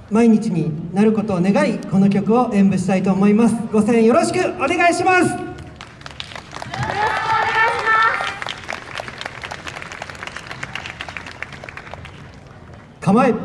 毎日になることを願い、この曲を演舞したいと思います。ご声援よろしくお願いします。構え。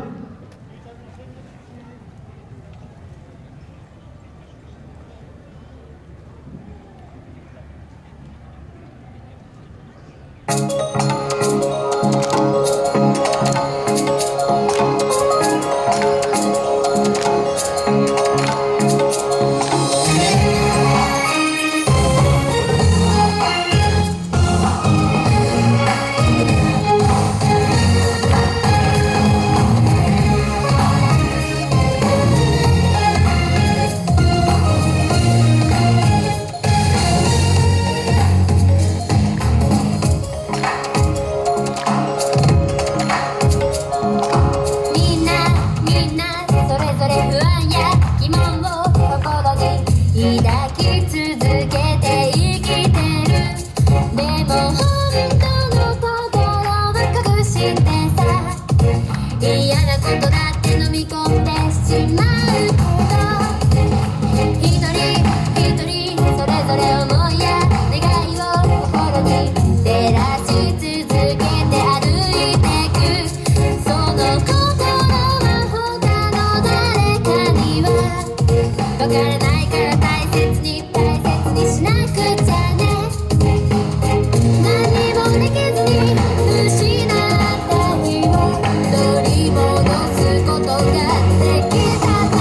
嫌なことだって飲み込んでしまうけど、一人一人それぞれ思いや願いを心に照らし続けて歩いてく。その心は他の誰かにはわからないから大切にしなくちゃね。何もできずに失った日を取り戻すことができたから、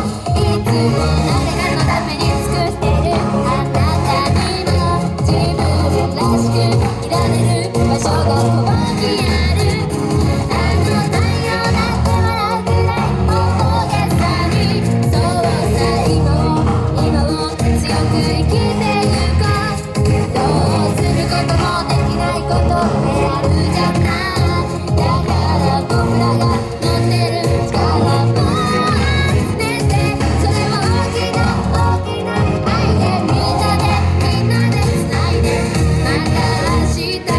いつも誰かのために尽くしてるあなたにも自分らしくいられる場所がここにある。あの太陽だって笑うくらい大げさに、そうさ今を強く生きてゆこう。どうすることもできないことってあるじゃない。だから僕らが持ってる力も集めて、それを大きな愛でみんなで繋いで、また明日へと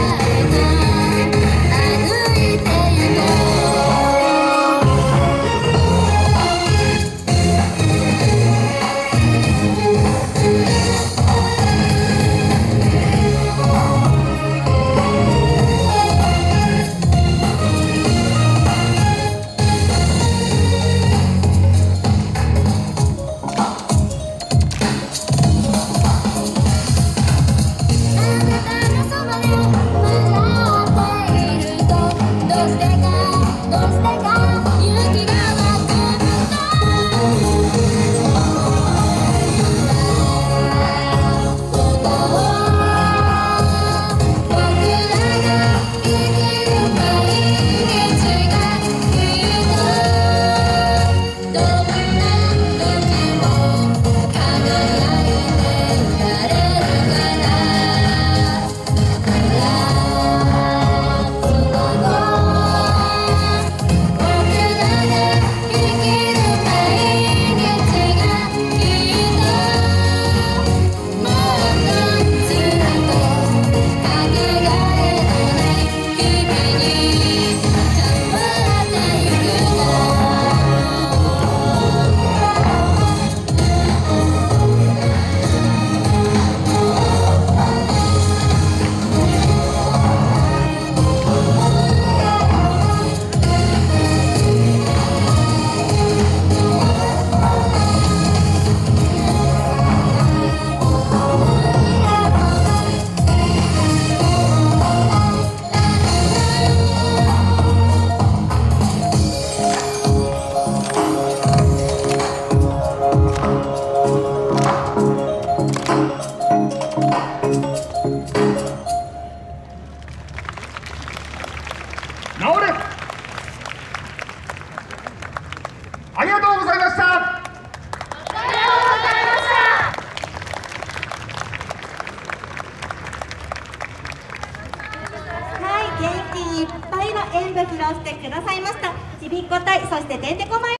歩いてゆこう。 ありがとうございました。 はい、元気いっぱいの演舞披露してくださいましたちびっこ隊、そしててんてこまい